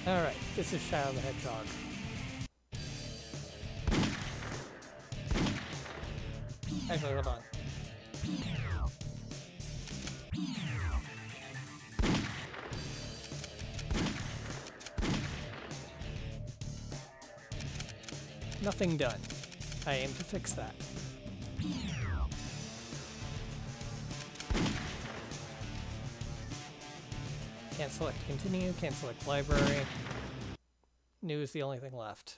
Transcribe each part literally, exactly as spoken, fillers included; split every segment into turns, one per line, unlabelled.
Alright, this is Shadow the Hedgehog. Actually, hold on. Nothing done. I aim to fix that. Can't select continue, can't select library. New is the only thing left.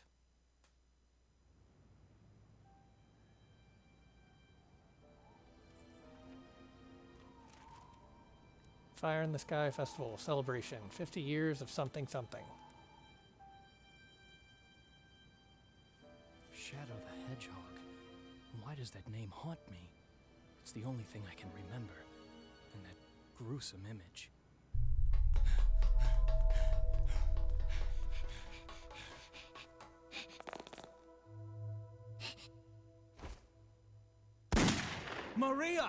Fire in the Sky Festival celebration. fifty years of something something.
Shadow the Hedgehog. Why does that name haunt me? It's the only thing I can remember. And that gruesome image. Maria!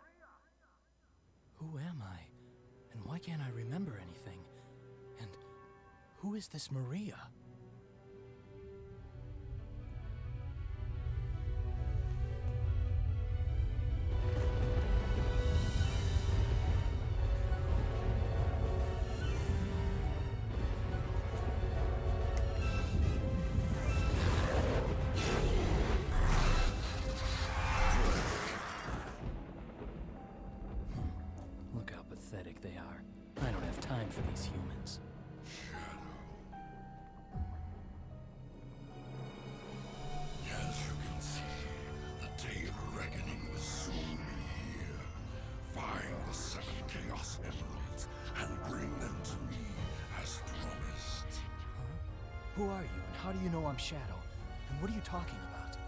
Who am I? And why can't I remember anything? And who is this Maria? They are. I don't have time for these humans.
Shadow. As you can see, the day of reckoning will soon be here. Find the seven Chaos Emeralds and bring them to me as promised.
Huh? Who are you and how do you know I'm Shadow? And what are you talking about?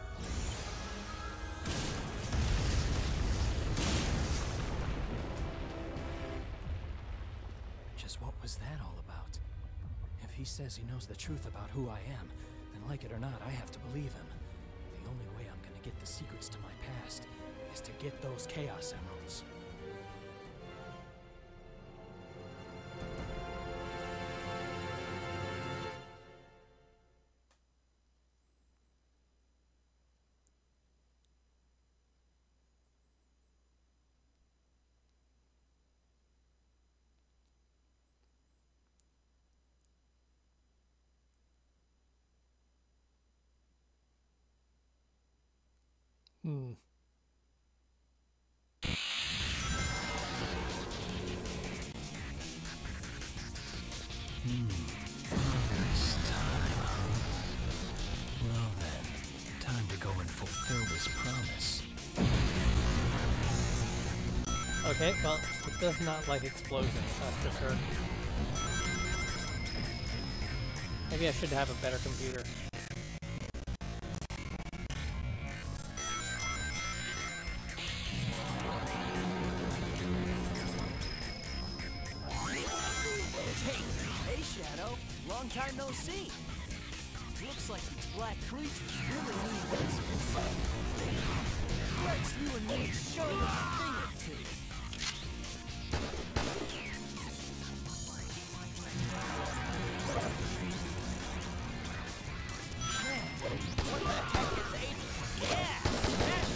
What was that all about? If he says he knows the truth about who I am, then like it or not, I have to believe him. The only way I'm gonna get the secrets to my past is to get those Chaos Emeralds.
Hmm.
Hmm. This time, huh? Well then, time to go and fulfill this promise.
Okay, well, it does not like explosions, that's for sure. Maybe I should have a better computer.
Long time no see. Looks like these black creatures really need this. Let's you and me show them a thing or two. Man, what the heck is H? Yeah, smash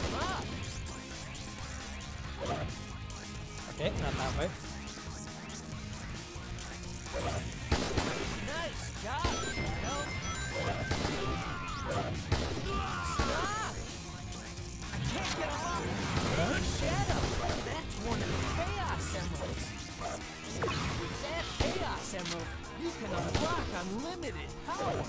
them up.
Okay, not that way.
Nice job, Shadow. Stop! I can't get him up. Hey, Shadow, that's one of the Chaos Emeralds. With that Chaos Emerald, you can unlock unlimited power.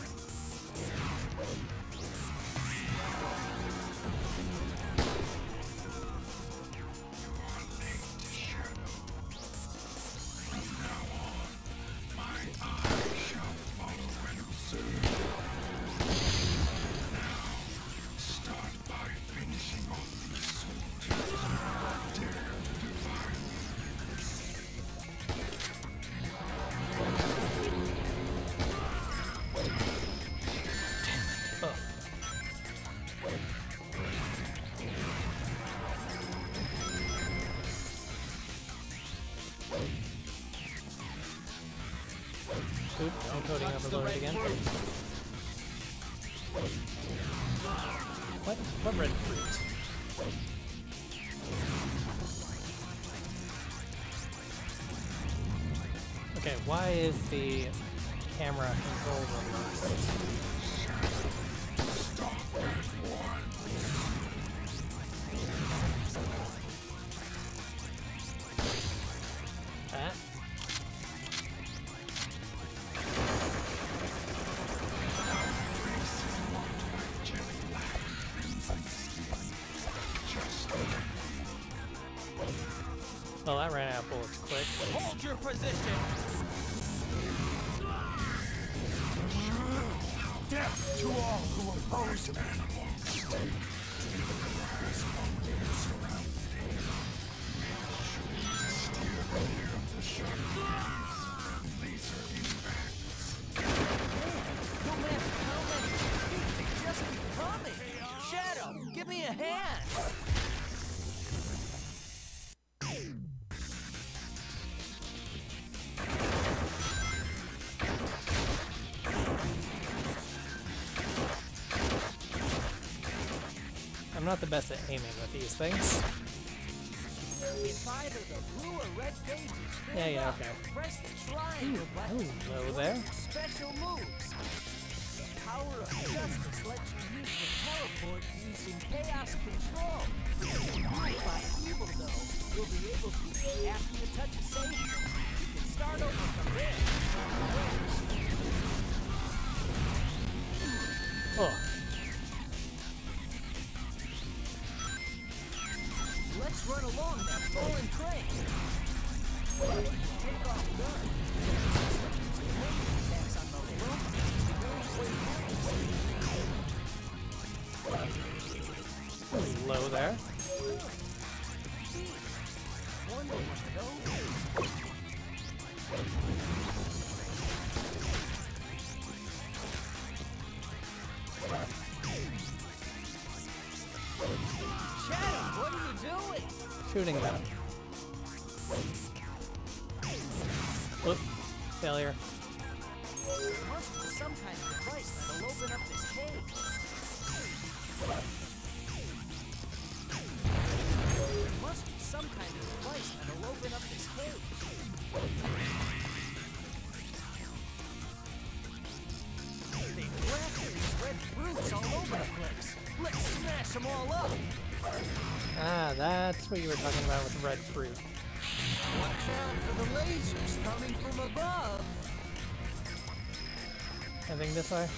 Oops, encoding overloaded again. What? What red fruit? Okay, why is the camera control reversed? Ah. Well, that ran out of bullets quick.
Hold your position!
Death to all who oppose him.
No matter how many defeats, they just keep coming! Shadow, give me a hand!
I'm not the best at aiming with these things.
If either the blue or red pages fill
Yeah, yeah,
up,
okay.
press the triangle button
hello
to
there.
join your special moves. The power of justice lets you use the teleport using chaos control. By evil, though, you'll be able to, after you touch a save, you can start over from there.
Oh,
Let's run along that fallen train. Take off guard. Attacks on the rope.
low there.
Wonder what those. Shadow, what are you doing?
Shooting them. Oop, failure.
There must be some kind of device that'll open up this cage. There must be some kind of device that'll open up this cage. They've grafted these red fruits all over the place. Let's smash them all up.
Ah, that's what you were talking about with red fruit.
Watch out for the lasers coming from above.
Anything this way?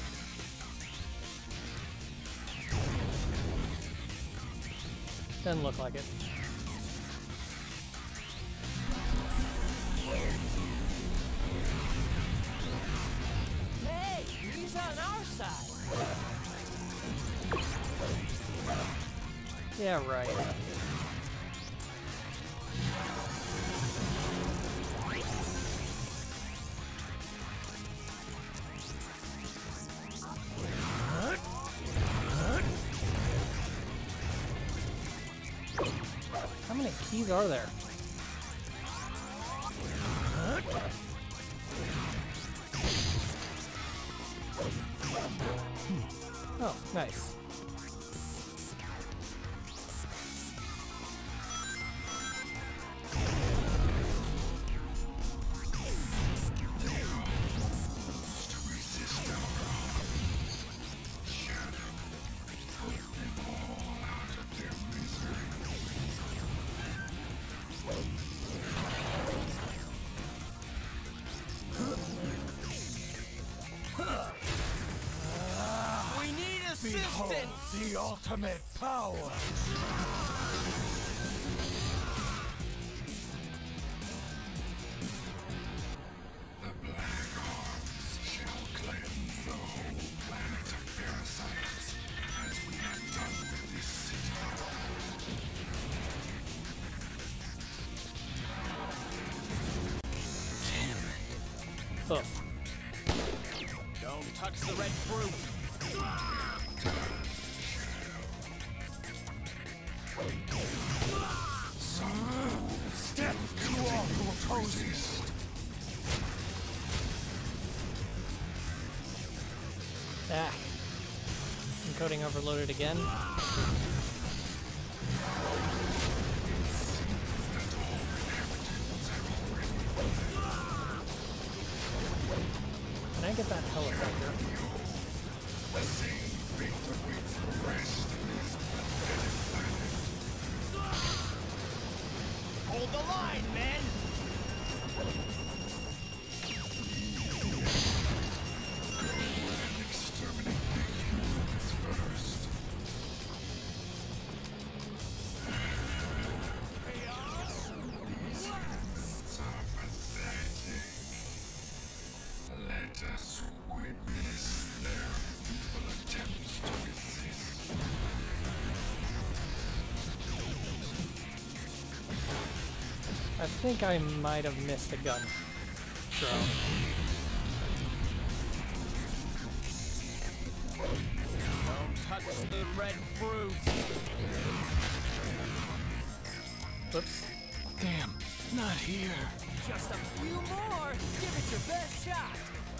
Doesn't look like it.
Hey, he's on our side.
Yeah, right. How many keys are there? Oh, nice.
We need assistance.
The ultimate power. The black arms shall cleanse the whole planet of parasites, as we have done with this city.
Oh,
Don't touch the red fruit.
Step to all who oppose us.
Ah. Encoding overloaded again. Can I get that helicopter?
Hold the line, men!
I think I might have missed a gun drone.
Don't touch the red fruit!
Whoops.
Damn, not here.
Just a few more! Give it your best shot!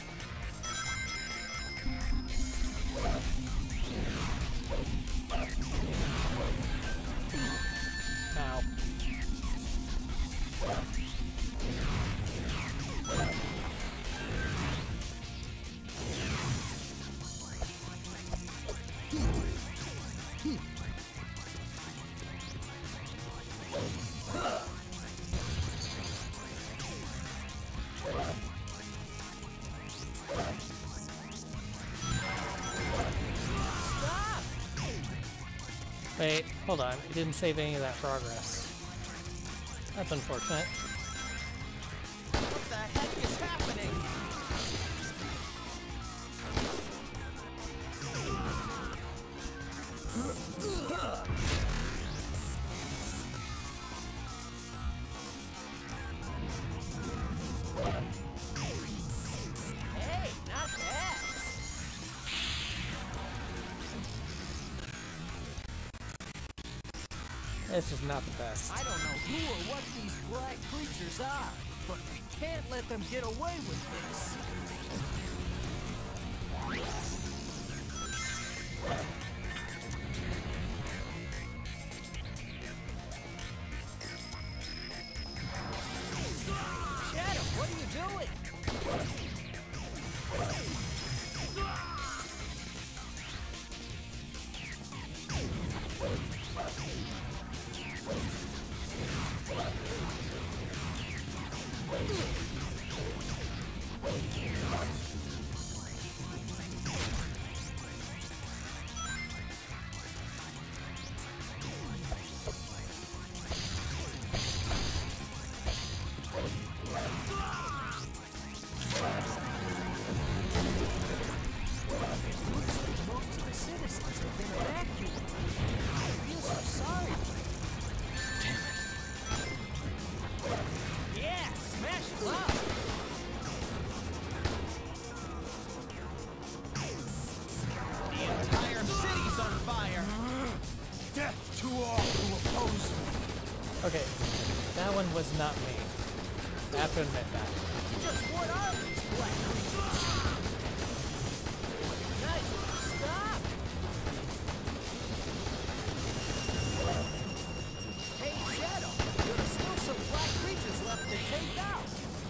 Ow.
Stop!
Wait, hold on. It didn't save any of that progress. That's unfortunate.
What the heck is happening? Hey, not bad!
This is not the best.
I don't know who or what these black creatures are, but we can't let them get away with this. Shadow, what are you doing? Most of the citizens have been evacuated. I feel so sorry. Yeah, smash it up. The entire city's on fire. Death to all who oppose me.
Okay, that one was not me. I have to admit that.
Just what are these black creatures? Guys, stop! Hey, Shadow, there are still some black creatures left to take out.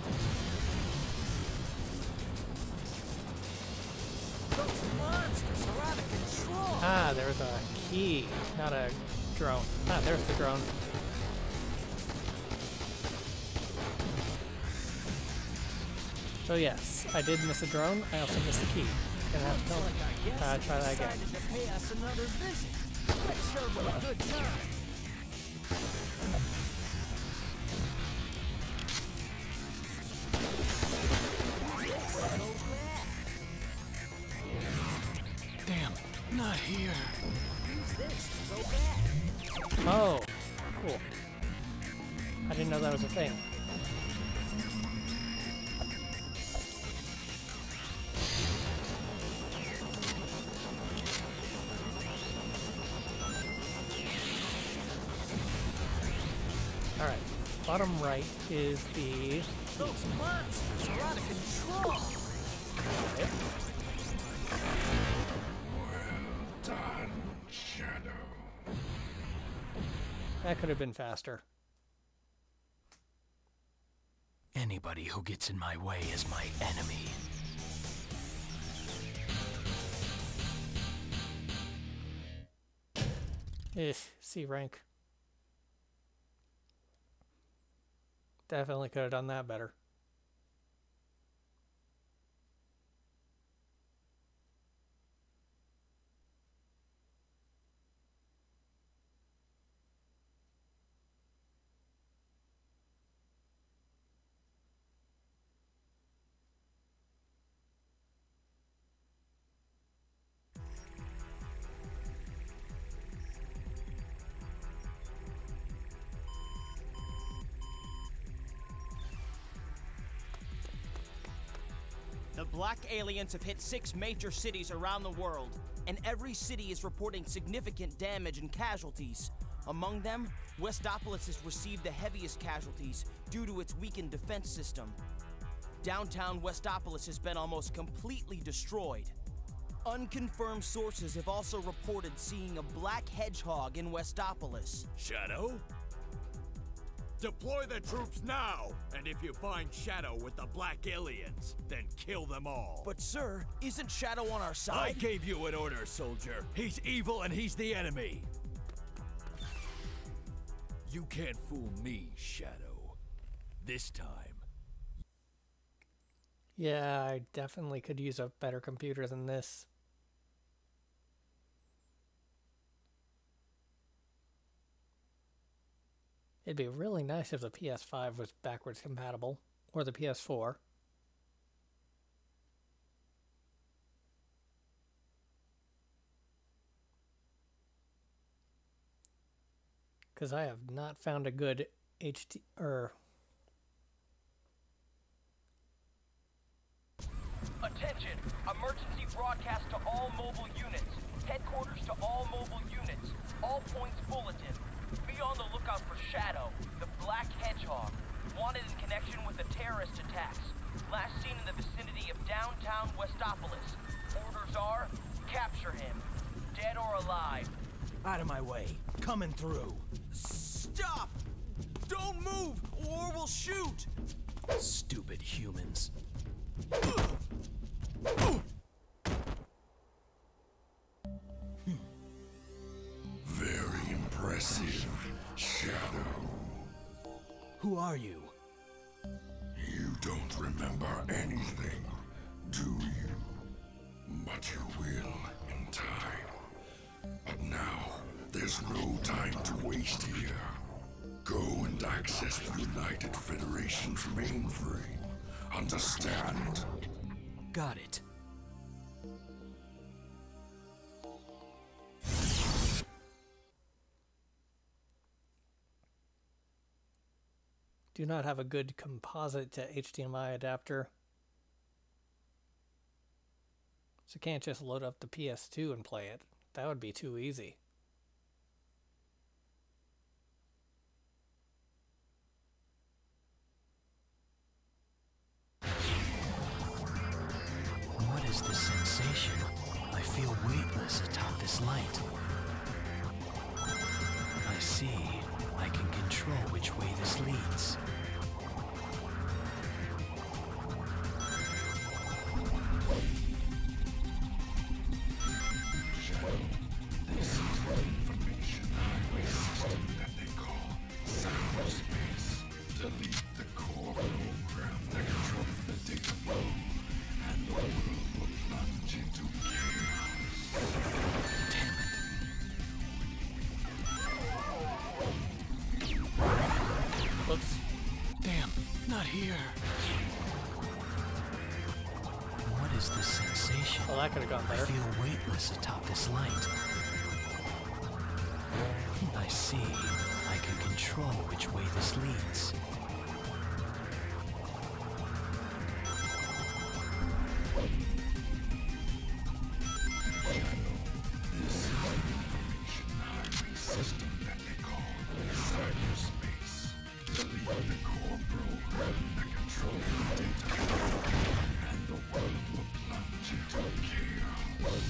Those monsters are out of control.
Ah, there's a key, not a drone. Ah, there's the drone. So yes, I did miss a drone. I also missed a key. Gonna have to tell,
Like I guess
uh,
they
try that again.
decided to pay us another visit. Let's serve them a good time.
Damn, not here.
Use this to go back.
Oh, cool. I didn't know that was a thing. Alright, bottom right is the...
Those monsters are out of control.
Okay. That could have been faster.
Anybody who gets in my way is my enemy.
Eh, C rank. Definitely could have done that better.
The Black Aliens have hit six major cities around the world, and every city is reporting significant damage and casualties. Among them, Westopolis has received the heaviest casualties due to its weakened defense system. Downtown Westopolis has been almost completely destroyed. Unconfirmed sources have also reported seeing a black hedgehog in Westopolis.
Shadow? Deploy the troops now! And if you find Shadow with the Black Aliens, then kill them all.
But sir, isn't Shadow on our side?
I gave you an order, soldier. He's evil and he's the enemy. You can't fool me, Shadow. This time.
Yeah, I definitely could use a better computer than this. It'd be really nice if the P S five was backwards compatible, or the P S four. Because I have not found a good H D or
Attention! Emergency broadcast to all mobile units. Headquarters to all mobile units. All points bulletin. Be on the lookout for Shadow, the Black Hedgehog. Wanted in connection with the terrorist attacks. Last seen in the vicinity of downtown Westopolis. Orders are, capture him. Dead or alive.
Out of my way. Coming through.
Stop! Don't move, or we'll shoot!
Stupid humans.
Very impressive, Shadow.
Who are you?
You don't remember anything, do you? But you will in time. But now, there's no time to waste here. Go and access the United Federation's mainframe. Understand?
Got it.
do not have a good composite to H D M I adapter. So can't just load up the P S two and play it. That would be too easy.
What is this sensation? I feel weightless atop this light. I see. I can control which way this leads.
Shadow, this is the information highway system that they call cyberspace. Delete the core program that controls the data flow, and the world will plunge into chaos.
Damn it.
Whoops.
Damn, not here. What is this sensation?
Well, that could have gone
I
better.
feel weightless atop this light. I see. I can control which way this leads.
This is the information highway system that they call cyberspace. Delete the core program that controls the data flow, and the world will plunge into chaos.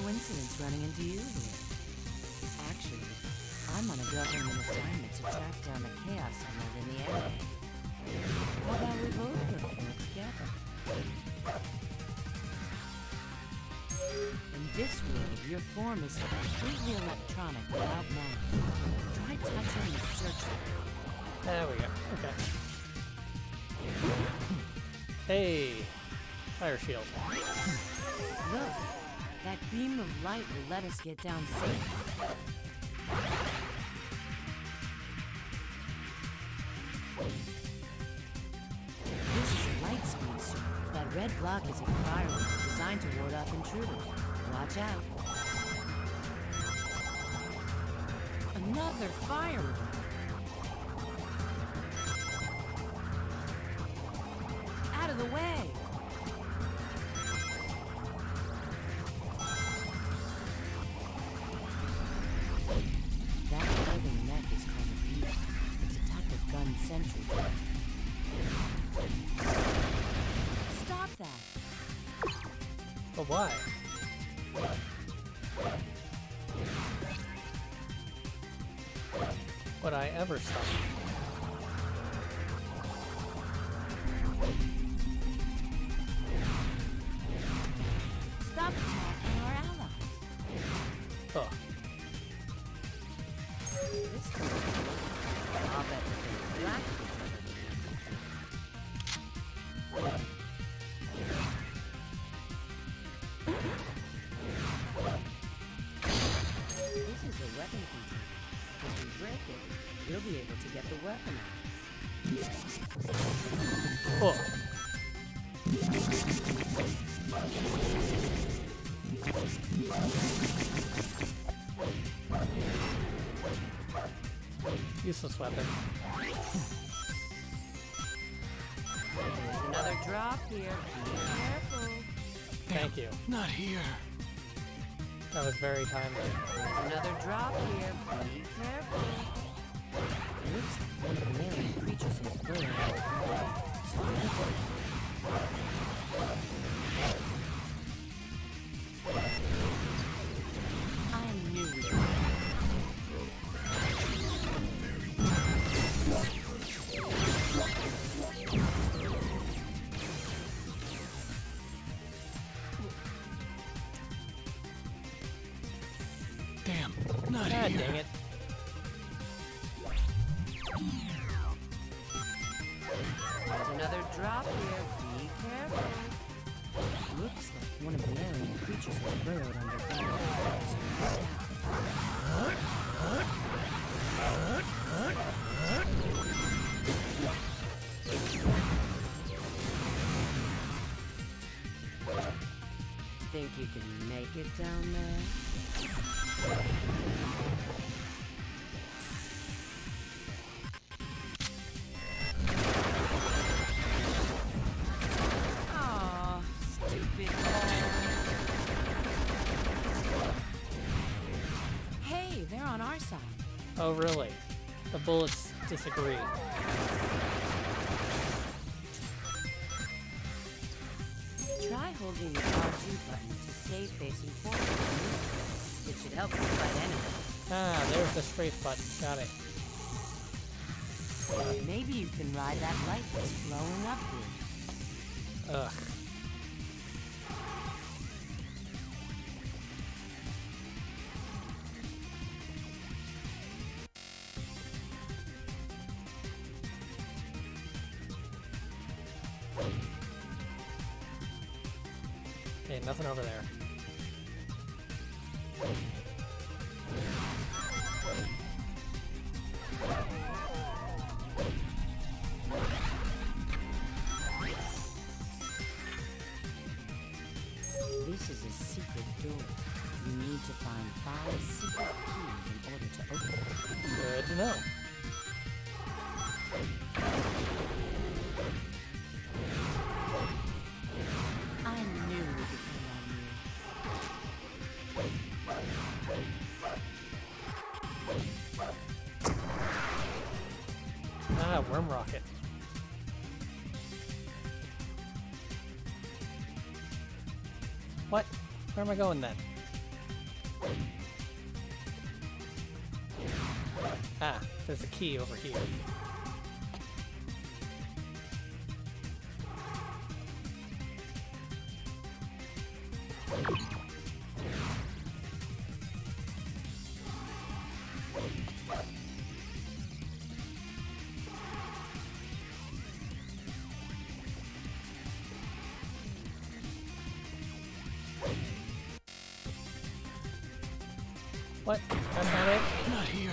coincidence running into you here. Actually, I'm on a government assignment to track down the Chaos Emerald in the area. How about we both look for it together? In this world, your form is completely electronic without matter. Try touching the search light.
There we go. Okay. Hey! Fire shield.
Look, that beam of light will let us get down safely. This is a light speed suit. That red block is a firewall designed to ward off intruders. Watch out. Another firewall. Out of the way. That floating neck is called a beam. It's a type of gun sentry. Stop that!
But why? Would I ever stop?
Stop attacking our allies.
Oh.
This could be I'll bet the black This is a weapon container. If we break it, we'll be able to get the weapon out.
Oh. Useless weapon.
There's another drop here. Be careful.
Thank you.
Not here.
That was very timely.
There's another drop here. Be careful. Looks like one of the alien creatures has burned. I knew we could.
Damn, not
God
here.
dang it.
There's another drop here. Be careful. Looks like one of the alien creatures was burrowed underground. Think you can make it down there? Aw, stupid ball. Hey, they're on our side.
Oh, really? The bullets disagree.
Try holding the R two button to stay facing forward. It should help you fight enemies.
Ah, there's the strafe button. Got it.
Maybe you can ride that light that's flowing up here.
Ugh. Okay, nothing over there.
This is a secret door. You need to find five secret keys in order to open it.
Good to know.
I knew we could count on you.
Ah, worm rocket. What? Where am I going then? Ah, there's a key over here. What? That's not it?
Not here.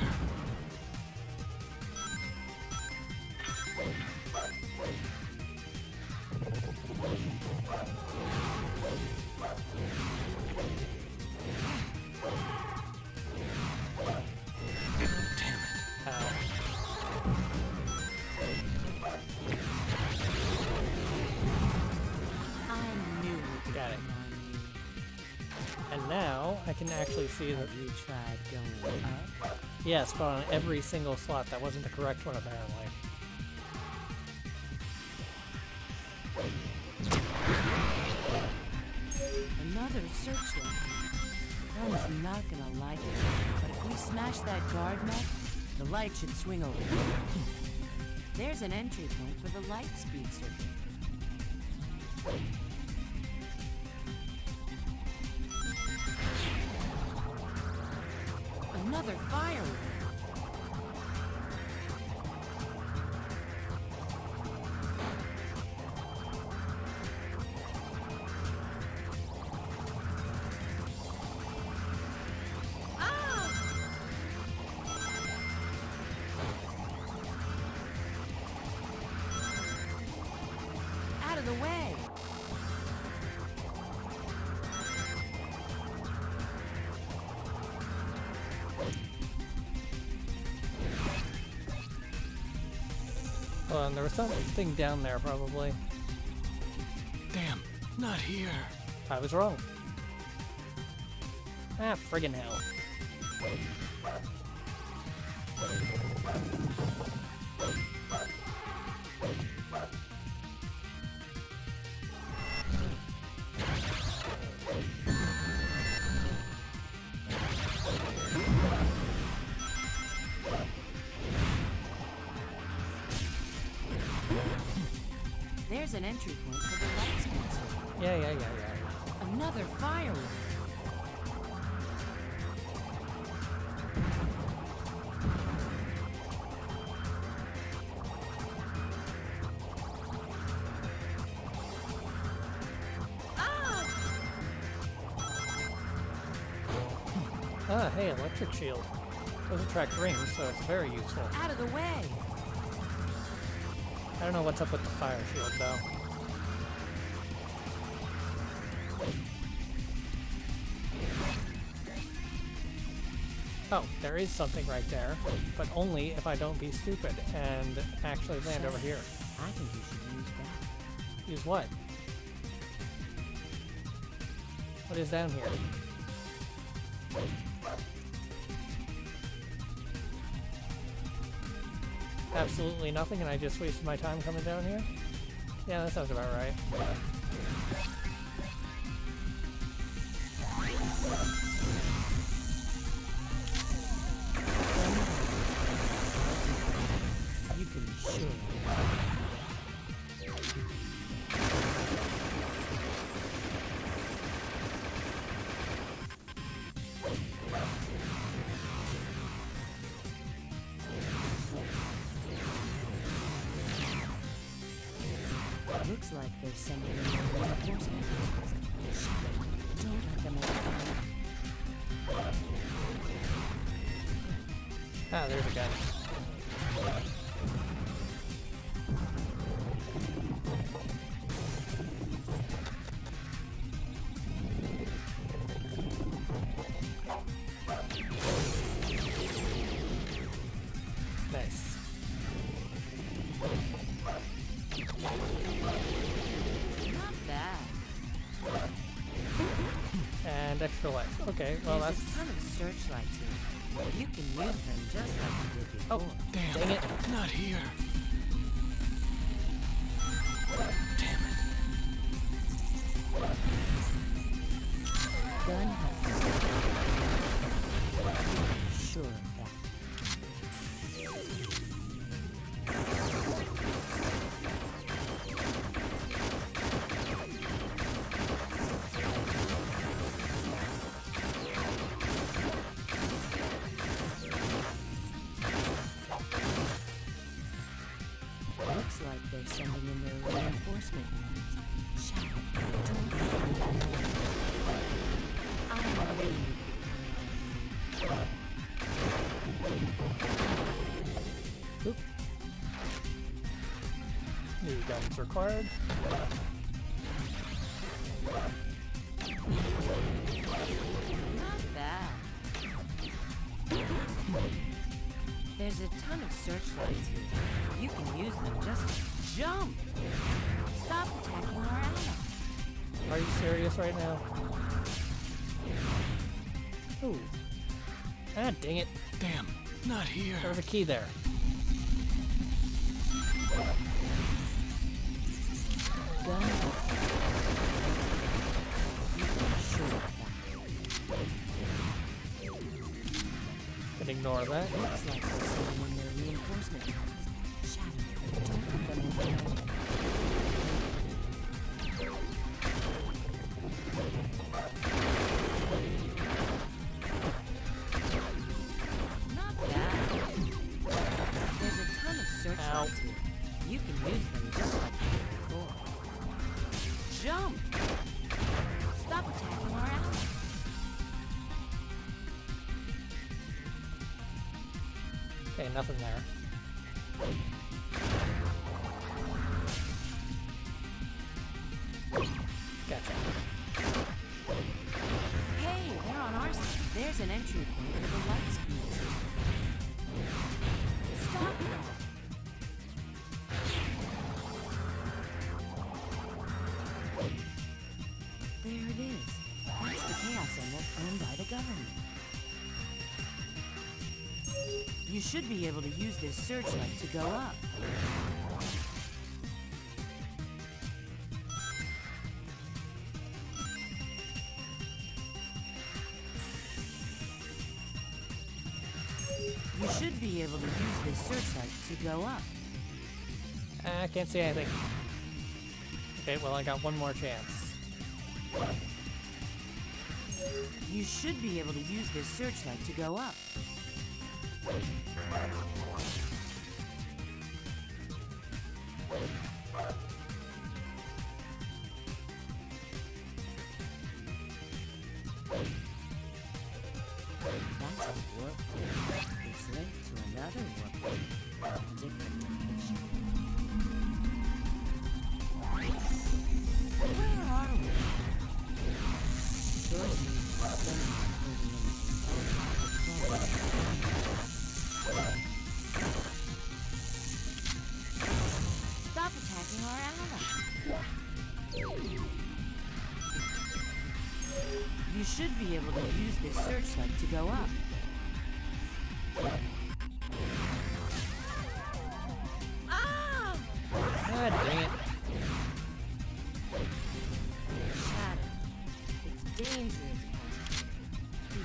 I can actually see that.
Have you tried going up?
Yes, but on every single slot. That wasn't the correct one, apparently.
Another searchlight. Gun's not gonna like it, but if we smash that guard mech, the light should swing over here. There's an entry point for the light speed circuit. Another fire ring. Out of the way.
Hold on, there was something down there, probably.
Damn, not here.
I was wrong. Ah, friggin' hell.
There's an entry point for the light speed circuit.
Yeah, yeah, yeah, yeah.
Another fire ring.
Ah, hey, electric shield. Those attract rings, so it's very useful.
Out of the way.
I don't know what's up with the fire shield, though. Oh, there is something right there, but only if I don't be stupid and actually land over here.
I think you should use that.
Use what? What is down here? Absolutely nothing, and I just wasted my time coming down here? Yeah, that sounds about right.
You can be sure. Looks like they're sending in reinforcement. Don't let them overcome.
Ah, there's a gun. Nice. And extra life. Okay, well
There's
that's...
a ton of searchlights here. You can use them just like you did before.
Oh,
Damn,
dang it.
not here. Damn it.
Gun has Looks like they're sending in their reinforcement units. Shadow, don't I'm ready.
Oop. New guns required.
Not bad. There's a ton of searchlights here. You can use them just to jump. Stop attacking our allies.
Are you serious right now? Ooh. Ah, dang it.
Damn, not here.
There's a key there.
Gun. You can shoot
Can ignore that.
Looks like they're sending in their reinforcement units. Shadow, don't put them over there. Not bad. There's a ton of searchlights here. You can use them just like you did before. Jump! Stop attacking our allies.
Okay, nothing there. Gotcha.
Hey, they're on our side. There's an entry point for the light speed. Stop that! There it is. That's the Chaos Emerald owned by the government. You should be able to use this searchlight to go up. You should be able to use this searchlight to go up.
I can't see anything. Okay, well I got one more chance.
You should be able to use this searchlight to go up. That's a warp. It's linked to another warp. Different location. Where are we? Doors seem to be spinning moving Stop attacking our allies. You should be able to use this searchlight to go up. Ah!
Ah, dang it.
Shadow. It's dangerous. Be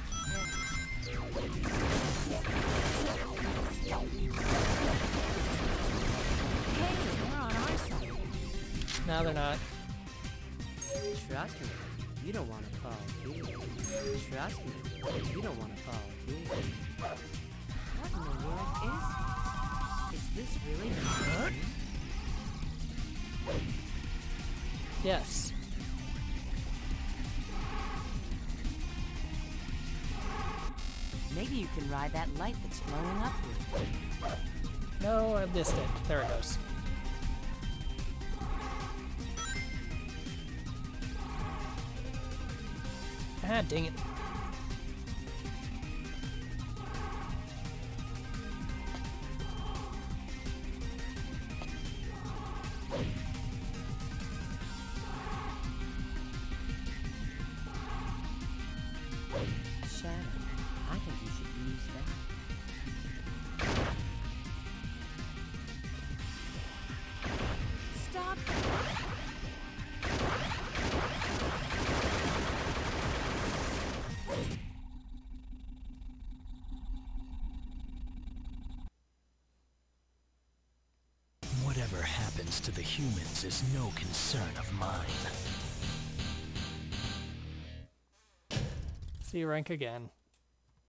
Hey, they're on our side.
No, they're not.
Trust me, you don't want to fall here. Trust me, you don't want to fall here. What in the world is this? Is this really the moon?
Yes.
Maybe you can ride that light that's flowing upward.
No, I missed it. There it goes. Ah, dang it.
Shadow, I think you should use that. Stop that!
Whatever happens to the humans is no concern of mine.
C rank again.